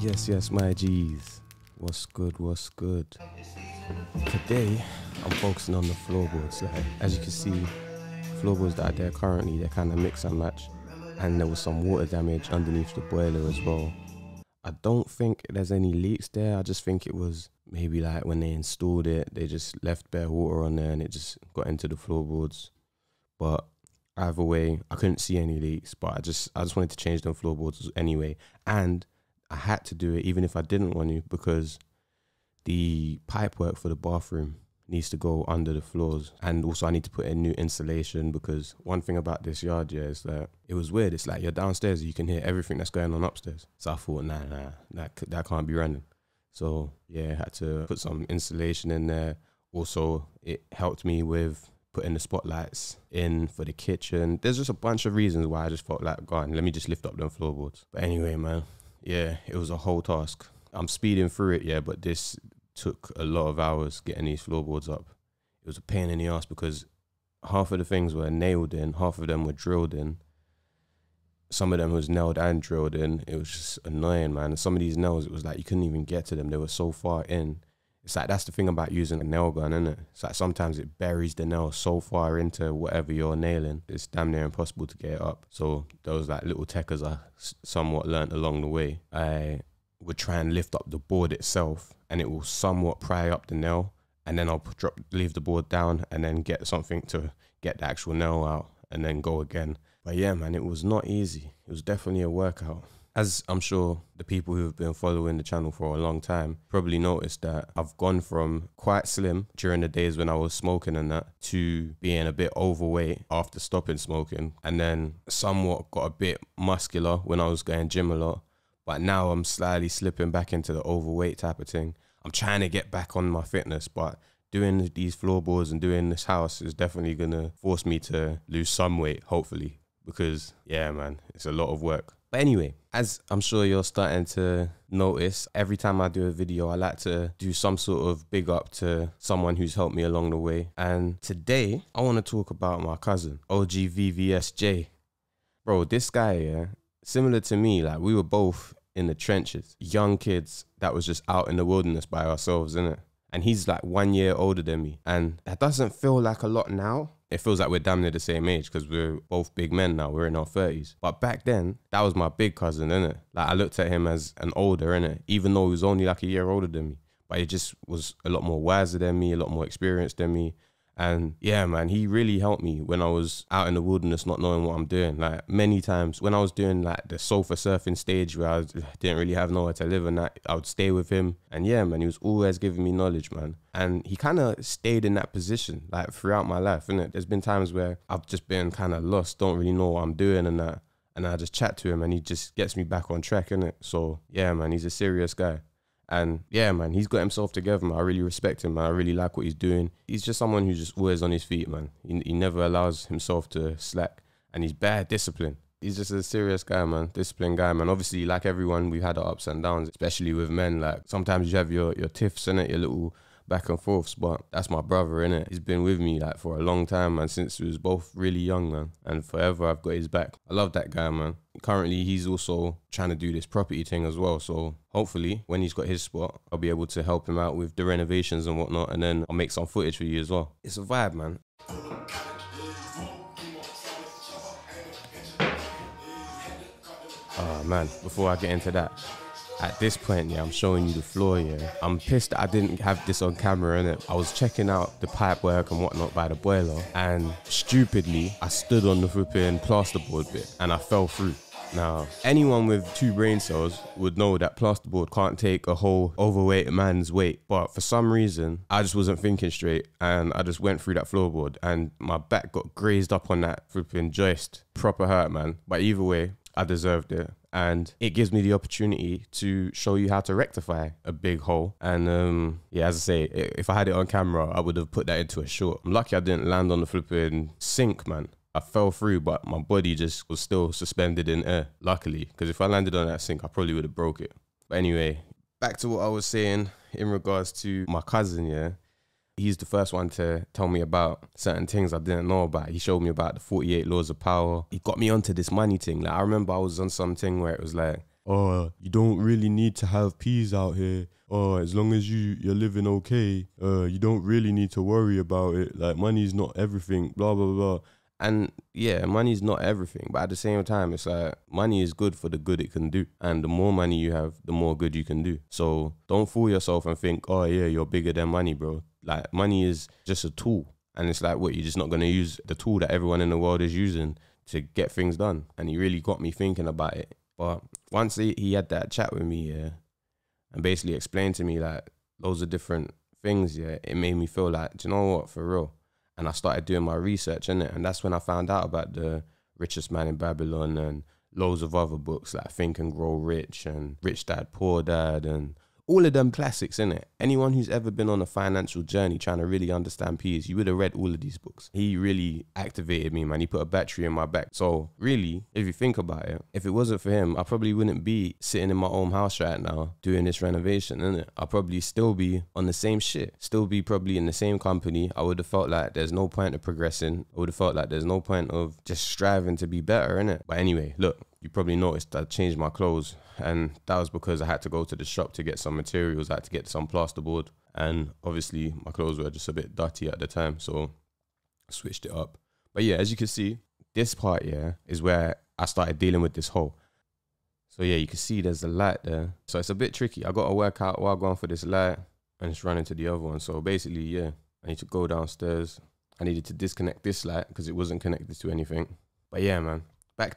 Yes, my G's. What's good, what's good? Today, I'm focusing on the floorboards. Like, as you can see, floorboards that are there currently, they're kind of mix and match. And there was some water damage underneath the boiler as well. I don't think there's any leaks there. I just think it was maybe like when they installed it, they just left bare water on there and it just got into the floorboards. But either way, I couldn't see any leaks, but I just wanted to change them floorboards anyway. And I had to do it even if I didn't want to, because the pipe work for the bathroom needs to go under the floors. And also I need to put in new insulation, because one thing about this yard, yeah, is that it was weird. It's like you're downstairs, you can hear everything that's going on upstairs. So I thought, nah, that can't be running. So yeah, I had to put some insulation in there. Also, it helped me with putting the spotlights in for the kitchen. There's just a bunch of reasons why I just felt like, go on, let me just lift up them floorboards. But anyway, man, yeah, it was a whole task. I'm speeding through it, yeah, but this took a lot of hours getting these floorboards up. It was a pain in the ass because half of the things were nailed in, half of them were drilled in. Some of them was nailed and drilled in. It was just annoying, man. And some of these nails, it was like you couldn't even get to them. They were so far in. It's like, that's the thing about using a nail gun, isn't it? It's like sometimes it buries the nail so far into whatever you're nailing, it's damn near impossible to get it up. So those like little techers I somewhat learnt along the way. I would try and lift up the board itself and it will somewhat pry up the nail, and then I'll leave the board down and then get something to get the actual nail out and then go again. But yeah, man, it was not easy. It was definitely a workout. As I'm sure the people who have been following the channel for a long time probably noticed that I've gone from quite slim during the days when I was smoking and that to being a bit overweight after stopping smoking, and then somewhat got a bit muscular when I was going gym a lot. But now I'm slightly slipping back into the overweight type of thing. I'm trying to get back on my fitness, but doing these floorboards and doing this house is definitely gonna force me to lose some weight, hopefully, because yeah, man, it's a lot of work. But anyway, as I'm sure you're starting to notice, every time I do a video, I like to do some sort of big up to someone who's helped me along the way. And today, I want to talk about my cousin, OGVVSJ. Bro, this guy, yeah, similar to me, like we were both in the trenches, young kids that was just out in the wilderness by ourselves, innit? And he's like 1 year older than me. And that doesn't feel like a lot now. It feels like we're damn near the same age because we're both big men now. We're in our 30s. But back then, that was my big cousin, innit? Like I looked at him as an older, innit? Even though he was only like a year older than me. But he just was a lot more wiser than me, a lot more experienced than me. And yeah, man, he really helped me when I was out in the wilderness not knowing what I'm doing. Like many times when I was doing like the sofa surfing stage where I didn't really have nowhere to live and that, I would stay with him. And yeah, man, he was always giving me knowledge, man. And he kind of stayed in that position like throughout my life, innit? There's been times where I've just been kind of lost, don't really know what I'm doing and that. And I just chat to him and he just gets me back on track, innit? So yeah, man, he's a serious guy. And yeah, man, he's got himself together, man. I really respect him, man. I really like what he's doing. He's just someone who's just always on his feet, man. He never allows himself to slack, and he's bad discipline. He's just a serious guy, man. Disciplined guy, man. Obviously, like everyone, we've had our ups and downs, especially with men. Like sometimes you have your tiffs in it, your little back and forths, but that's my brother, innit? He's been with me like for a long time, man, since we was both really young, man. And forever I've got his back. I love that guy, man. Currently, he's also trying to do this property thing as well. So hopefully when he's got his spot, I'll be able to help him out with the renovations and whatnot. And then I'll make some footage for you as well. It's a vibe, man. Oh man, before I get into that, at this point, yeah, I'm showing you the floor, yeah. I'm pissed that I didn't have this on camera, innit? I was checking out the pipe work and whatnot by the boiler, and stupidly, I stood on the flipping plasterboard bit and I fell through. Now, anyone with 2 brain cells would know that plasterboard can't take a whole overweight man's weight. But for some reason, I just wasn't thinking straight and I just went through that floorboard and my back got grazed up on that flipping joist. Proper hurt, man. But either way, I deserved it. And it gives me the opportunity to show you how to rectify a big hole. And yeah, as I say, if I had it on camera, I would have put that into a short. I'm lucky I didn't land on the flipping sink, man. I fell through, but my body just was still suspended in air, luckily. Because if I landed on that sink, I probably would have broke it. But anyway, back to what I was saying in regards to my cousin, yeah. He's the first one to tell me about certain things I didn't know about. He showed me about the 48 laws of power. He got me onto this money thing. Like I remember I was on something where it was like, oh, you don't really need to have peas out here. Oh, as long as you're living okay, you don't really need to worry about it. Like, money's not everything, blah, blah, blah. And yeah, money's not everything, but at the same time, it's like money is good for the good it can do. And the more money you have, the more good you can do. So don't fool yourself and think, oh yeah, you're bigger than money, bro. Like, money is just a tool. And it's like, what, you're just not going to use the tool that everyone in the world is using to get things done? And he really got me thinking about it. But once he had that chat with me, yeah, and basically explained to me like loads of different things, yeah, it made me feel like, do you know what, for real? And I started doing my research in it, and that's when I found out about the Richest Man in Babylon and loads of other books like Think and Grow Rich and Rich Dad, Poor Dad, and all of them classics, innit? Anyone who's ever been on a financial journey trying to really understand P's, you would have read all of these books. He really activated me, man. He put a battery in my back. So really, if you think about it, if it wasn't for him, I probably wouldn't be sitting in my own house right now doing this renovation, innit? I'll probably still be on the same shit. Still be probably in the same company. I would have felt like there's no point of progressing. I would have felt like there's no point of just striving to be better, innit? But anyway, look, you probably noticed I changed my clothes, and that was because I had to go to the shop to get some materials. I had to get some plasterboard, and obviously my clothes were just a bit dirty at the time, so I switched it up. But yeah, as you can see, this part, yeah, is where I started dealing with this hole. So yeah, you can see there's a light there. So it's a bit tricky. I got to work out while going for this light and just run into the other one. So basically, yeah, I need to go downstairs. I needed to disconnect this light because it wasn't connected to anything. But yeah, man. Back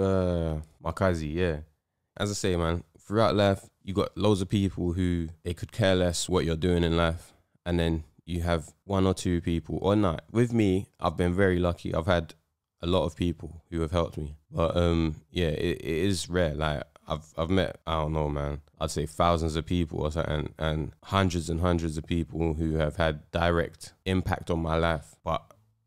to my Kazi, yeah. As I say, man, throughout life, you got loads of people who they could care less what you're doing in life. And then you have one or two people, or not. With me, I've been very lucky. I've had a lot of people who have helped me. But yeah, it is rare. Like, I've met, I don't know, man, I'd say thousands of people or something, and hundreds of people who have had direct impact on my life. But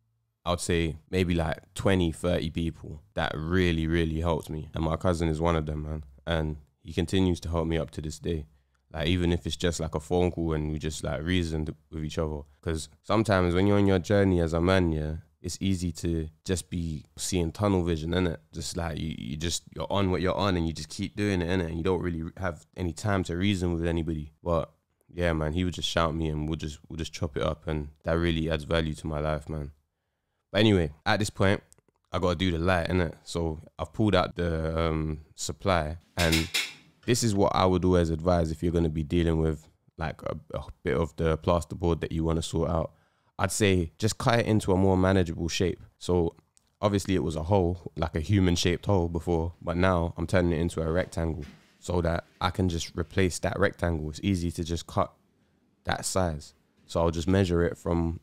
I would say maybe like 20, 30 people that really, really helped me. And my cousin is one of them, man. And he continues to help me up to this day. Like, even if it's just like a phone call and we just like reasoned with each other. Because sometimes when you're on your journey as a man, yeah, it's easy to just be seeing tunnel vision, innit? Just like you're on what you're on and you just keep doing it, innit? And you don't really have any time to reason with anybody. But yeah, man, he would just shout me and we'll just chop it up, and that really adds value to my life, man. But anyway, at this point, I got to do the light, innit? So I've pulled out the supply, and this is what I would always advise if you're going to be dealing with like a bit of the plasterboard that you want to sort out. I'd say just cut it into a more manageable shape. So obviously it was a hole, like a human shaped hole before, but now I'm turning it into a rectangle so that I can just replace that rectangle. It's easy to just cut that size. So I'll just measure it from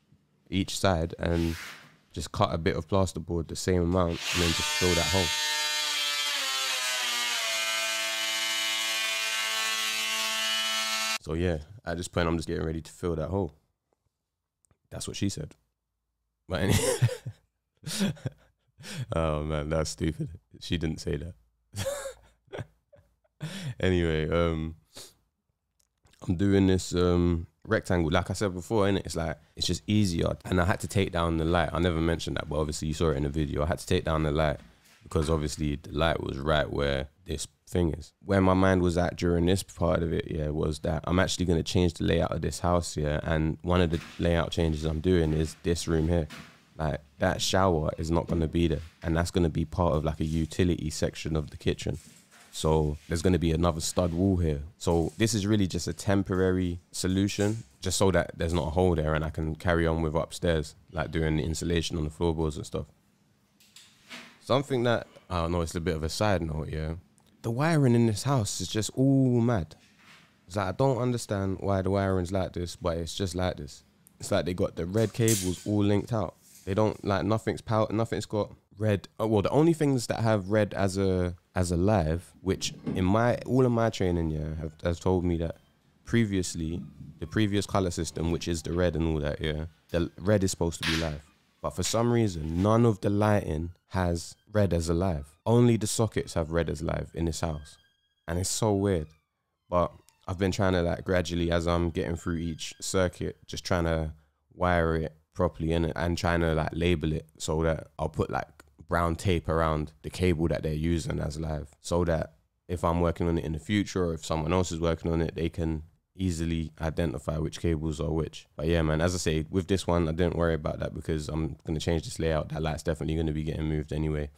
each side and just cut a bit of plasterboard the same amount and then just fill that hole. So yeah, at this point I'm just getting ready to fill that hole. That's what she said. But anyway, oh man, that's stupid. She didn't say that. Anyway, I'm doing this rectangle, like I said before, innit? It's like, it's just easier. And I had to take down the light. I never mentioned that, but obviously you saw it in the video. I had to take down the light because obviously the light was right where this thing is. Where my mind was at during this part of it, yeah, was that I'm actually going to change the layout of this house, yeah. And one of the layout changes I'm doing is this room here. Like, that shower is not going to be there, and that's going to be part of like a utility section of the kitchen. So there's going to be another stud wall here. So this is really just a temporary solution, just so that there's not a hole there and I can carry on with upstairs, like doing the insulation on the floorboards and stuff. Something that, I don't know, it's a bit of a side note, yeah. The wiring in this house is just all mad. It's like, I don't understand why the wiring's like this, but it's just like this. It's like they got the red cables all linked out. They don't, like, nothing's nothing's got red. Well, the only things that have red as a live, which in all of my training, yeah, has told me that previously, the previous color system, which is the red and all that, yeah, the red is supposed to be live. But for some reason, none of the lighting has red as a live. Only the sockets have red as live in this house. And it's so weird. But I've been trying to, like, gradually, as I'm getting through each circuit, just trying to wire it properly in it and trying to, like, label it so that I'll put, like, brown tape around the cable that they're using as live, so that if I'm working on it in the future or if someone else is working on it, they can easily identify which cables are which. But yeah, man, as I say, with this one, I didn't worry about that because I'm going to change this layout. That light's definitely going to be getting moved anyway.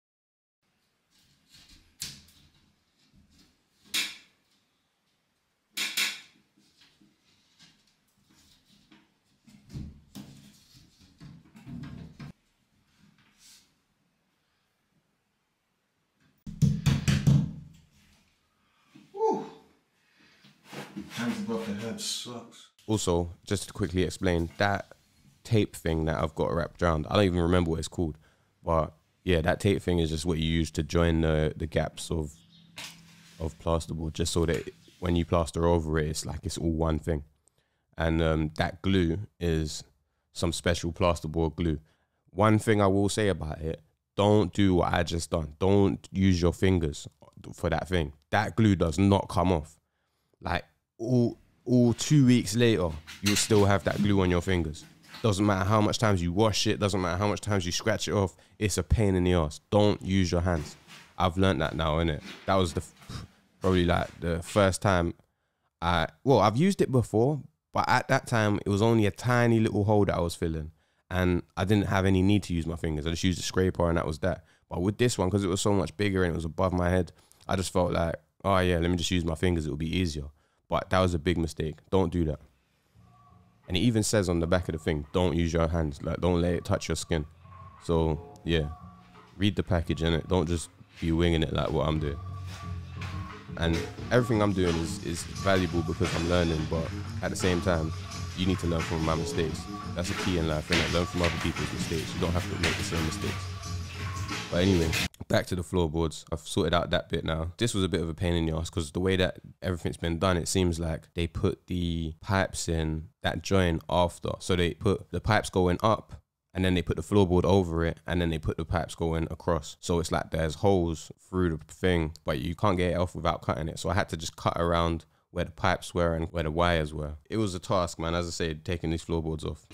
Hands above the head sucks. Also, just to quickly explain, that tape thing that I've got wrapped around, I don't even remember what it's called, but yeah, that tape thing is just what you use to join the gaps of plasterboard, just so that when you plaster over it, it's like it's all one thing. And that glue is some special plasterboard glue. One thing I will say about it, don't do what I just done. Don't use your fingers for that thing. That glue does not come off. Like all 2 weeks later, you'll still have that glue on your fingers. Doesn't matter how much times you wash it, doesn't matter how much times you scratch it off, it's a pain in the ass. Don't use your hands. I've learned that now, innit? That was probably like the first time I've used it before, but at that time it was only a tiny little hole that I was filling and I didn't have any need to use my fingers. I just used a scraper and that was that. But with this one, because it was so much bigger and it was above my head, I just felt like, oh yeah, let me just use my fingers, it'll be easier. But that was a big mistake. Don't do that. And it even says on the back of the thing, don't use your hands. Like, don't let it touch your skin. So yeah, read the package in it. Don't just be winging it like what I'm doing. And everything I'm doing is valuable because I'm learning, but at the same time, you need to learn from my mistakes. That's a key in life, innit? Learn from other people's mistakes. You don't have to make the same mistakes. But anyway, back to the floorboards. I've sorted out that bit now. This was a bit of a pain in the ass because the way that everything's been done, it seems like they put the pipes in that join after. So they put the pipes going up and then they put the floorboard over it and then they put the pipes going across. So it's like there's holes through the thing, but you can't get it off without cutting it. So I had to just cut around where the pipes were and where the wires were. It was a task, man, as I said, taking these floorboards off.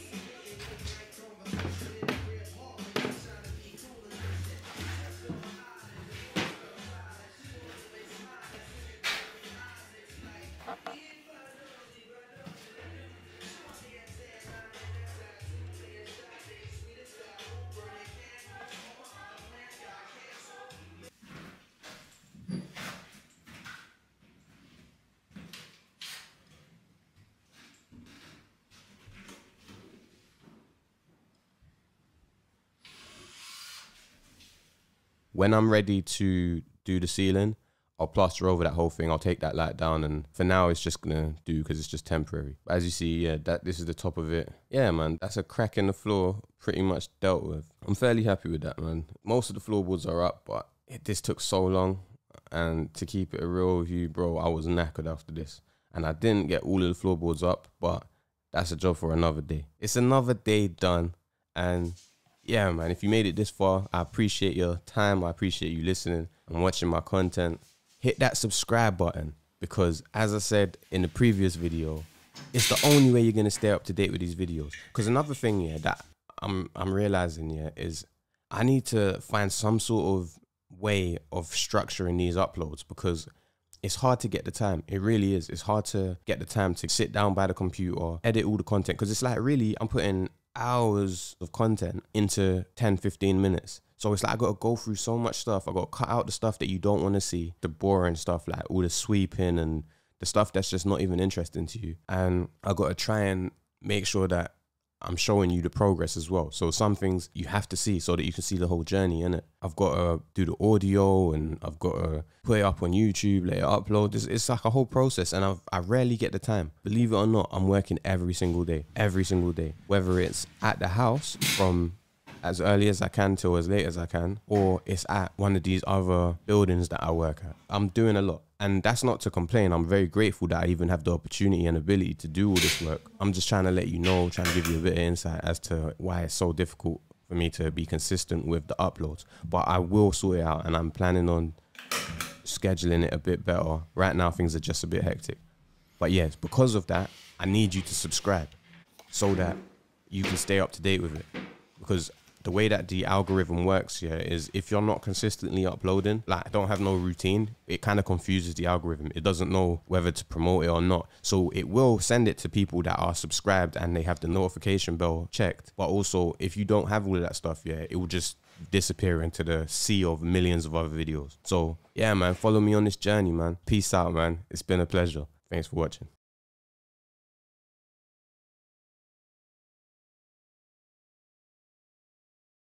When I'm ready to do the ceiling, I'll plaster over that whole thing. I'll take that light down, and for now it's just gonna do because it's just temporary. But as you see, yeah, this is the top of it. Yeah, man, that's a crack in the floor pretty much dealt with. I'm fairly happy with that, man. Most of the floorboards are up, but this took so long. And to keep it real with you, bro, I was knackered after this. And I didn't get all of the floorboards up, but that's a job for another day. It's another day done, and yeah, man, if you made it this far, I appreciate your time. I appreciate you listening and watching my content. Hit that subscribe button because, as I said in the previous video, it's the only way you're going to stay up to date with these videos. Because another thing, yeah, that I'm realizing, yeah, is I need to find some sort of way of structuring these uploads because it's hard to get the time. It really is. It's hard to get the time to sit down by the computer, edit all the content, because it's like really I'm putting hours of content into 10-15 minutes. So it's like I got to go through so much stuff. I got to cut out the stuff that you don't want to see, the boring stuff, like all the sweeping and the stuff that's just not even interesting to you. And I got to try and make sure that I'm showing you the progress as well. So some things you have to see so that you can see the whole journey, innit? I've got to do the audio and I've got to put it up on YouTube, let it upload. It's like a whole process, and I rarely get the time. Believe it or not, I'm working every single day, whether it's at the house from as early as I can till as late as I can, or it's at one of these other buildings that I work at. I'm doing a lot. And that's not to complain. I'm very grateful that I even have the opportunity and ability to do all this work. I'm just trying to let you know, trying to give you a bit of insight as to why it's so difficult for me to be consistent with the uploads. But I will sort it out, and I'm planning on scheduling it a bit better. Right now, things are just a bit hectic. But yes, because of that, I need you to subscribe so that you can stay up to date with it. Because the way that the algorithm works, yeah, is if you're not consistently uploading, like don't have no routine, it kind of confuses the algorithm. It doesn't know whether to promote it or not. So it will send it to people that are subscribed and they have the notification bell checked. But also, if you don't have all of that stuff, yeah, it will just disappear into the sea of millions of other videos. So yeah, man, follow me on this journey, man. Peace out, man. It's been a pleasure. Thanks for watching.